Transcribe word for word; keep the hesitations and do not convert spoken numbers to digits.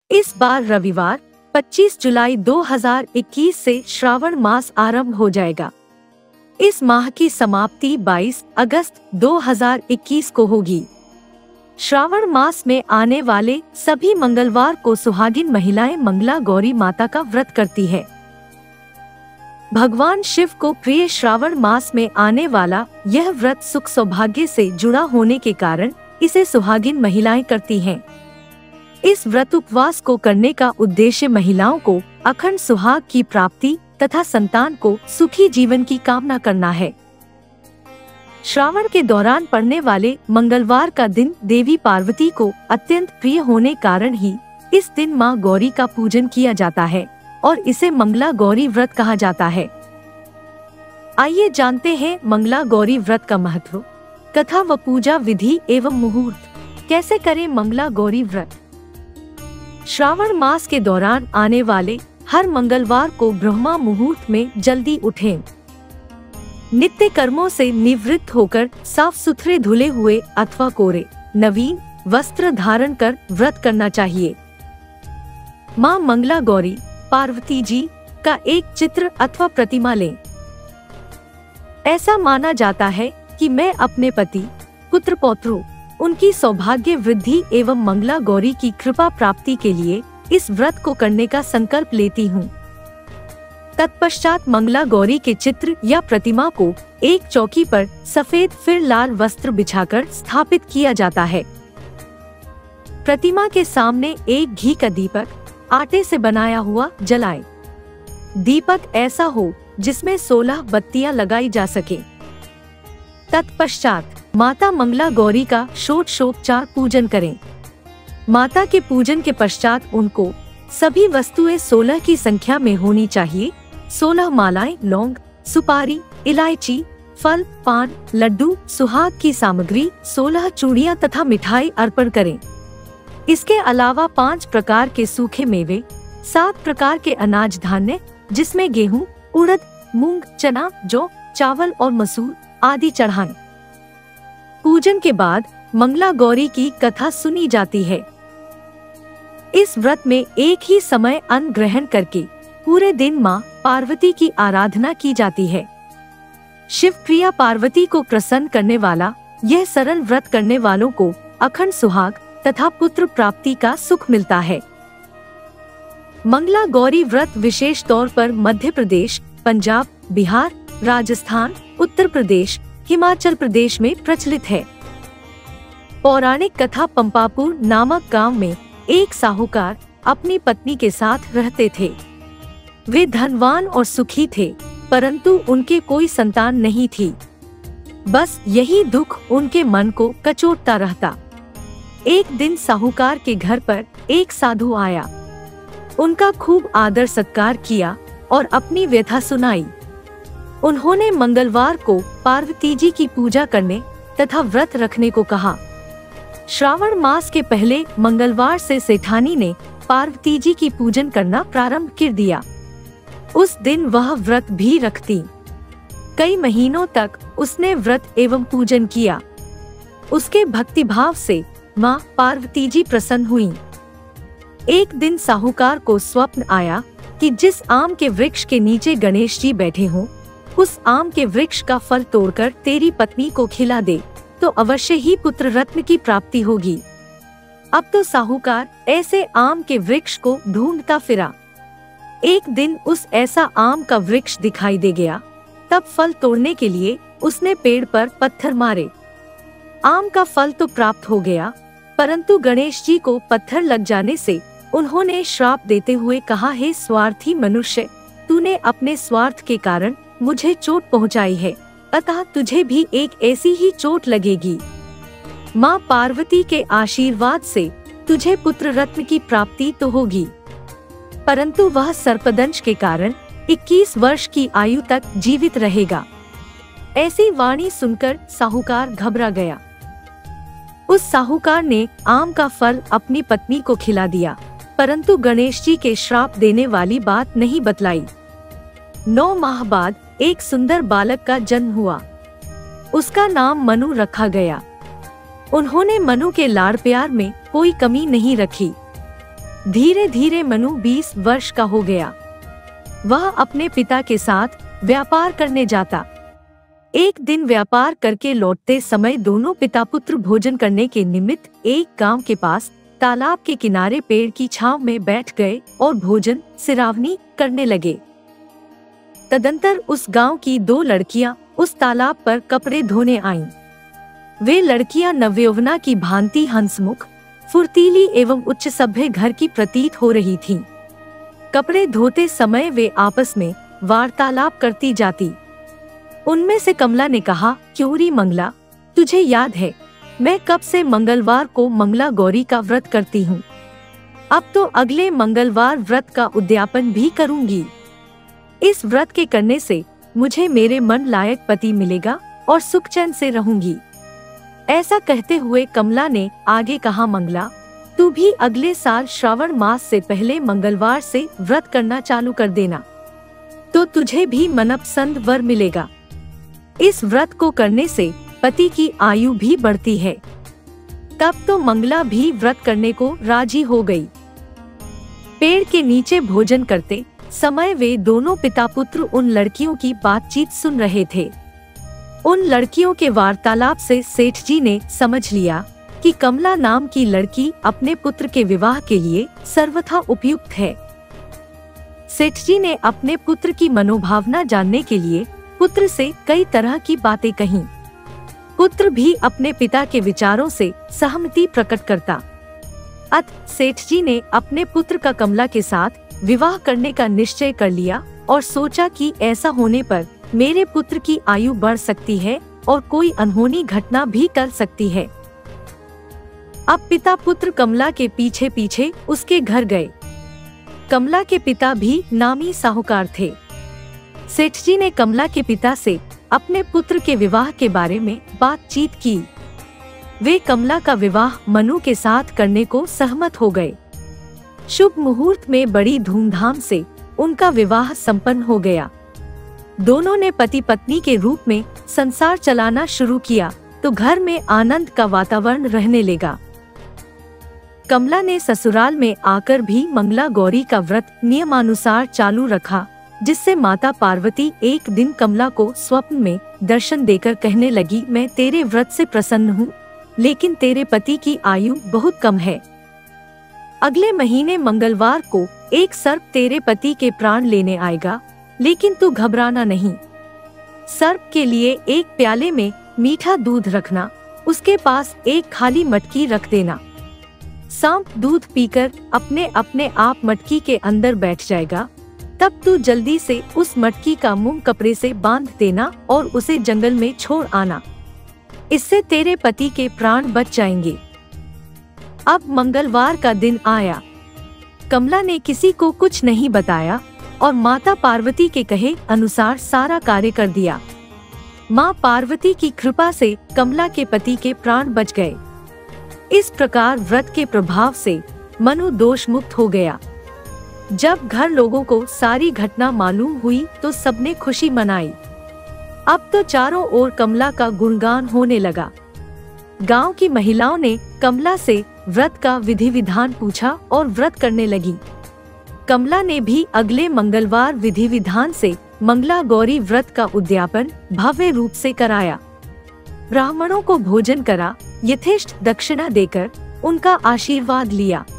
इस बार रविवार पच्चीस जुलाई दो हज़ार इक्कीस से श्रावण मास आरंभ हो जाएगा। इस माह की समाप्ति बाईस अगस्त दो हज़ार इक्कीस को होगी। श्रावण मास में आने वाले सभी मंगलवार को सुहागिन महिलाएं मंगला गौरी माता का व्रत करती है। भगवान शिव को प्रिय श्रावण मास में आने वाला यह व्रत सुख सौभाग्य से जुड़ा होने के कारण इसे सुहागिन महिलाएं करती हैं। इस व्रत उपवास को करने का उद्देश्य महिलाओं को अखंड सुहाग की प्राप्ति तथा संतान को सुखी जीवन की कामना करना है। श्रावण के दौरान पड़ने वाले मंगलवार का दिन देवी पार्वती को अत्यंत प्रिय होने कारण ही इस दिन मां गौरी का पूजन किया जाता है और इसे मंगला गौरी व्रत कहा जाता है। आइए जानते हैं मंगला गौरी व्रत का महत्व, कथा व पूजा विधि एवं मुहूर्त। कैसे करें मंगला गौरी व्रत? श्रावण मास के दौरान आने वाले हर मंगलवार को ब्रह्मा मुहूर्त में जल्दी उठें। नित्य कर्मों से निवृत्त होकर साफ सुथरे धुले हुए अथवा कोरे नवीन वस्त्र धारण कर व्रत करना चाहिए। मां मंगला गौरी पार्वती जी का एक चित्र अथवा प्रतिमा लें। ऐसा माना जाता है कि मैं अपने पति, पुत्र पौत्रों, उनकी सौभाग्य वृद्धि एवं मंगला गौरी की कृपा प्राप्ति के लिए इस व्रत को करने का संकल्प लेती हूँ। तत्पश्चात मंगला गौरी के चित्र या प्रतिमा को एक चौकी पर सफेद फिर लाल वस्त्र बिछाकर स्थापित किया जाता है। प्रतिमा के सामने एक घी का दीपक आटे से बनाया हुआ जलाएं। दीपक ऐसा हो जिसमें सोलह बत्तियां लगाई जा सके। तत्पश्चात माता मंगला गौरी का षोडशोपचार पूजन करें। माता के पूजन के पश्चात उनको सभी वस्तुएं सोलह की संख्या में होनी चाहिए। सोलह मालाएं, लौंग, सुपारी, इलायची, फल, पान, लड्डू, सुहाग की सामग्री, सोलह चूड़ियां तथा मिठाई अर्पण करें। इसके अलावा पांच प्रकार के सूखे मेवे, सात प्रकार के अनाज धान्य जिसमें गेहूं, उड़द, मूंग, चना, जौ, चावल और मसूर आदि चढ़ाएं। पूजन के बाद मंगला गौरी की कथा सुनी जाती है। इस व्रत में एक ही समय अन्न ग्रहण करके पूरे दिन मां पार्वती की आराधना की जाती है। शिव प्रिया पार्वती को प्रसन्न करने वाला यह सरल व्रत करने वालों को अखंड सुहाग तथा पुत्र प्राप्ति का सुख मिलता है। मंगला गौरी व्रत विशेष तौर पर मध्य प्रदेश, पंजाब, बिहार, राजस्थान, उत्तर प्रदेश, हिमाचल प्रदेश में प्रचलित है। पौराणिक कथा पंपापुर नामक गांव में एक साहूकार अपनी पत्नी के साथ रहते थे। वे धनवान और सुखी थे, परंतु उनके कोई संतान नहीं थी। बस यही दुख उनके मन को कचोटता रहता। एक दिन साहूकार के घर पर एक साधु आया। उनका खूब आदर सत्कार किया और अपनी व्यथा सुनाई। उन्होंने मंगलवार को पार्वती जी की पूजा करने तथा व्रत रखने को कहा। श्रावण मास के पहले मंगलवार से सेठानी ने पार्वती जी की पूजन करना प्रारंभ कर दिया। उस दिन वह व्रत भी रखती। कई महीनों तक उसने व्रत एवं पूजन किया। उसके भक्तिभाव से मां पार्वती जी प्रसन्न हुईं। एक दिन साहूकार को स्वप्न आया कि जिस आम के वृक्ष के नीचे गणेश जी बैठे हों, उस आम के वृक्ष का फल तोड़कर तेरी पत्नी को खिला दे तो अवश्य ही पुत्र रत्न की प्राप्ति होगी। अब तो साहूकार ऐसे आम के वृक्ष को ढूंढता फिरा। एक दिन उस ऐसा आम का वृक्ष दिखाई दे गया। तब फल तोड़ने के लिए उसने पेड़ पर पत्थर मारे। आम का फल तो प्राप्त हो गया, परंतु गणेश जी को पत्थर लग जाने से उन्होंने श्राप देते हुए कहा, हे स्वार्थी मनुष्य, तूने अपने स्वार्थ के कारण मुझे चोट पहुंचाई है, अतः तुझे भी एक ऐसी ही चोट लगेगी। मां पार्वती के आशीर्वाद से तुझे पुत्र रत्न की प्राप्ति तो होगी, परंतु वह सर्पदंश के कारण इक्कीस वर्ष की आयु तक जीवित रहेगा। ऐसी वाणी सुनकर साहूकार घबरा गया। उस साहूकार ने आम का फल अपनी पत्नी को खिला दिया, परंतु गणेश जी के श्राप देने वाली बात नहीं बतलाई। नौ माह बाद एक सुंदर बालक का जन्म हुआ। उसका नाम मनु रखा गया। उन्होंने मनु के लाड़ प्यार में कोई कमी नहीं रखी। धीरे धीरे मनु बीस वर्ष का हो गया। वह अपने पिता के साथ व्यापार करने जाता। एक दिन व्यापार करके लौटते समय दोनों पिता पुत्र भोजन करने के निमित्त एक गांव के पास तालाब के किनारे पेड़ की छांव में बैठ गए और भोजन सिरावनी करने लगे। तदंतर उस गांव की दो लड़कियां उस तालाब पर कपड़े धोने आईं। वे लड़कियां नवयौवना की भांति हंसमुख, फुर्तीली एवं उच्च सभ्य घर की प्रतीत हो रही थीं। कपड़े धोते समय वे आपस में वार्तालाप करती जाती। उनमें से कमला ने कहा, क्योरी मंगला, तुझे याद है मैं कब से मंगलवार को मंगला गौरी का व्रत करती हूँ। अब तो अगले मंगलवार व्रत का उद्यापन भी करूँगी। इस व्रत के करने से मुझे मेरे मन लायक पति मिलेगा और सुख चैन से रहूंगी। ऐसा कहते हुए कमला ने आगे कहा, मंगला, तू भी अगले साल श्रावण मास से पहले मंगलवार से व्रत करना चालू कर देना, तो तुझे भी मनपसंद वर मिलेगा। इस व्रत को करने से पति की आयु भी बढ़ती है। तब तो मंगला भी व्रत करने को राजी हो गई। पेड़ के नीचे भोजन करते समय वे दोनों पिता पुत्र उन लड़कियों की बातचीत सुन रहे थे। उन लड़कियों के वार्तालाप से सेठ जी ने समझ लिया कि कमला नाम की लड़की अपने पुत्र के विवाह के लिए सर्वथा उपयुक्त है। सेठ जी ने अपने पुत्र की मनोभावना जानने के लिए पुत्र से कई तरह की बातें कहीं। पुत्र भी अपने पिता के विचारों से सहमति प्रकट करता। अत सेठ जी ने अपने पुत्र का कमला के साथ विवाह करने का निश्चय कर लिया और सोचा कि ऐसा होने पर मेरे पुत्र की आयु बढ़ सकती है और कोई अनहोनी घटना भी कर सकती है। अब पिता पुत्र कमला के पीछे पीछे उसके घर गए। कमला के पिता भी नामी साहूकार थे। सेठ जी ने कमला के पिता से अपने पुत्र के विवाह के बारे में बातचीत की। वे कमला का विवाह मनु के साथ करने को सहमत हो गए। शुभ मुहूर्त में बड़ी धूमधाम से उनका विवाह संपन्न हो गया। दोनों ने पति पत्नी के रूप में संसार चलाना शुरू किया तो घर में आनंद का वातावरण रहने लगा। कमला ने ससुराल में आकर भी मंगला गौरी का व्रत नियमानुसार चालू रखा, जिससे माता पार्वती एक दिन कमला को स्वप्न में दर्शन देकर कहने लगी, मैं तेरे व्रत से प्रसन्न हूँ, लेकिन तेरे पति की आयु बहुत कम है। अगले महीने मंगलवार को एक सर्प तेरे पति के प्राण लेने आएगा, लेकिन तू घबराना नहीं। सर्प के लिए एक प्याले में मीठा दूध रखना, उसके पास एक खाली मटकी रख देना। सांप दूध पीकर अपने अपने आप मटकी के अंदर बैठ जाएगा। तब तू जल्दी से उस मटकी का मुंह कपड़े से बांध देना और उसे जंगल में छोड़ आना। इससे तेरे पति के प्राण बच जाएंगे। अब मंगलवार का दिन आया। कमला ने किसी को कुछ नहीं बताया और माता पार्वती के कहे अनुसार सारा कार्य कर दिया। माँ पार्वती की कृपा से कमला के पति के प्राण बच गए। इस प्रकार व्रत के प्रभाव से मनु दोष मुक्त हो गया। जब घर लोगों को सारी घटना मालूम हुई तो सबने खुशी मनाई। अब तो चारों ओर कमला का गुणगान होने लगा। गांव की महिलाओं ने कमला से व्रत का विधि विधान पूछा और व्रत करने लगी। कमला ने भी अगले मंगलवार विधि विधान से मंगला गौरी व्रत का उद्यापन भव्य रूप से कराया। ब्राह्मणों को भोजन करा, यथेष्ट दक्षिणा देकर उनका आशीर्वाद लिया।